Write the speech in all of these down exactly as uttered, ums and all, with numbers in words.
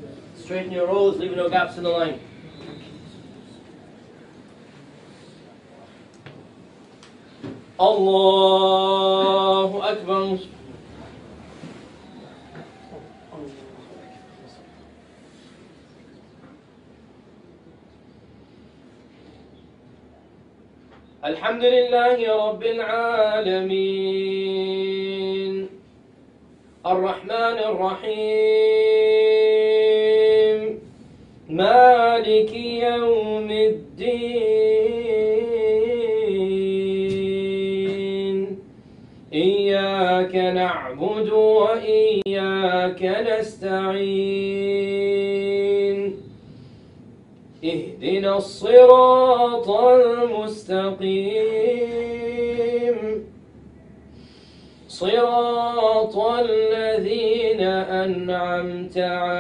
Straighten your rows, leave no gaps in the line. Allahu Akbar. الحمد لله رب العالمين الرحمن الرحيم مالك يوم الدين إياك نعبد وإياك نستعين اهدنا الصراط المستقيم صراط الذين أنعمت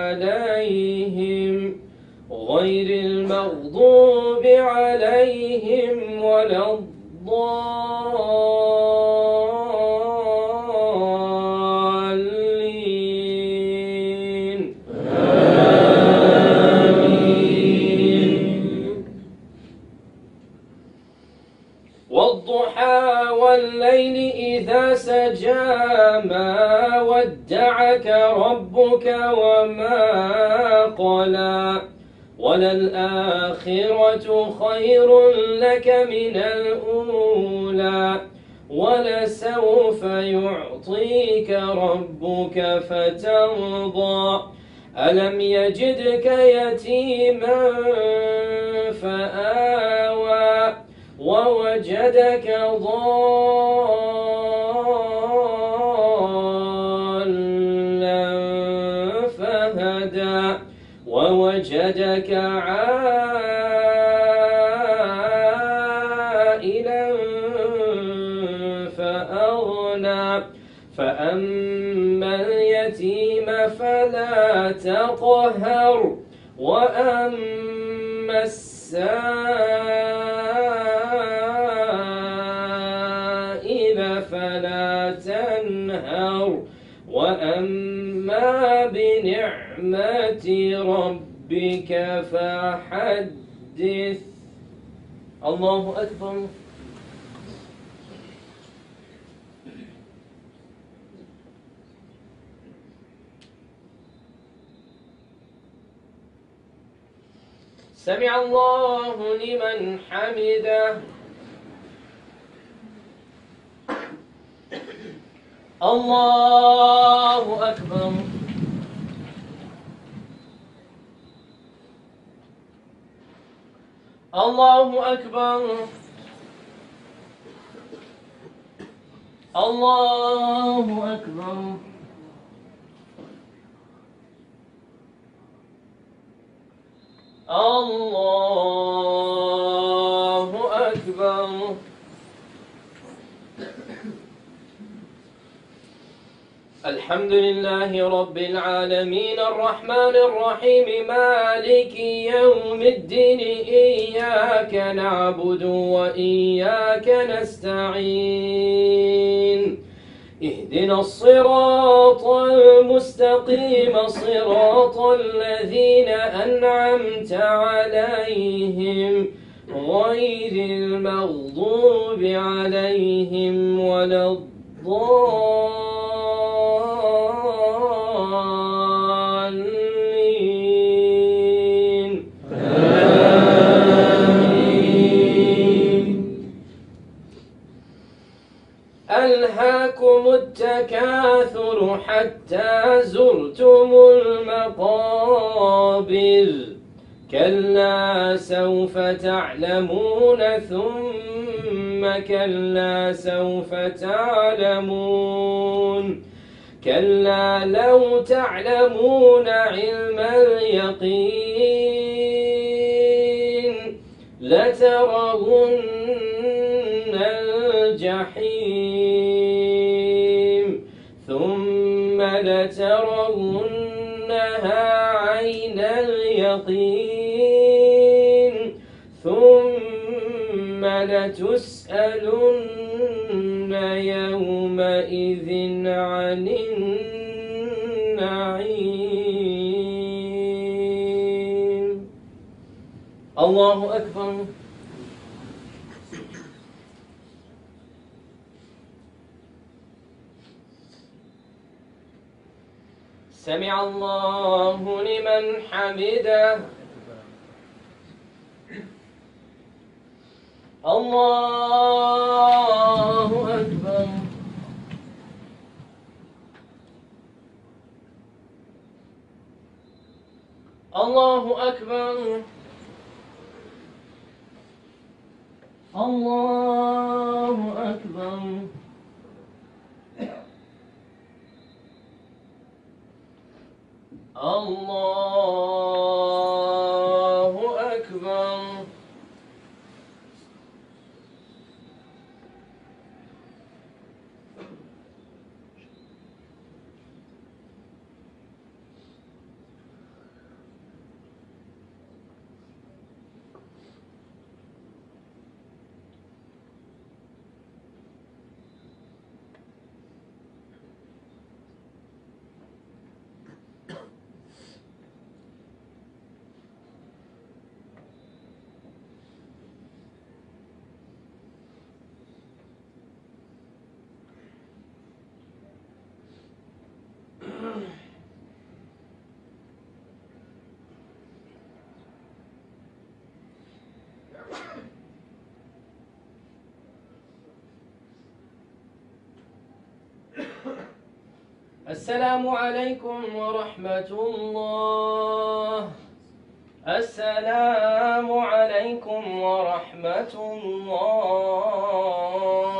عليهم غير المغضوب عليهم ولا الضالين آمين. والضحى والليل إذا سجى ما ودعك ربك وما قلى وللآخرة خير لك من الأولى ولسوف يعطيك ربك فترضى ألم يجدك يتيما فآوى ووجدك ضالا فهدى ووجدك عائلا فأغنى فأما اليتيم فلا تقهر وأما السائل فلا تنهر وأما بنعمة ربك فحدث. الله أكبر. سمع الله لمن حمده. الله أكبر. الله أكبر. الله أكبر. الله أكبر. الحمد لله رب العالمين الرحمن الرحيم مالك يوم الدين إياك نعبد وإياك نستعين اهدنا الصراط المستقيم صراط الذين أنعمت عليهم غير المغضوب عليهم ولا الضالين آمين. ألهاكم التكاثر حتى زرتم المقابر كلا سوف تعلمون ثم كلا سوف تعلمون كلا لو تعلمون علم اليقين لترون الجحيم ثم لترونها عين اليقين ثم لتسألن يومئذ عن النعيم. الله أكبر. سمع الله لمن حمده. الله أكبر. الله أكبر. الله أكبر. الله أكبر. السلام عليكم ورحمة الله. السلام عليكم ورحمة الله.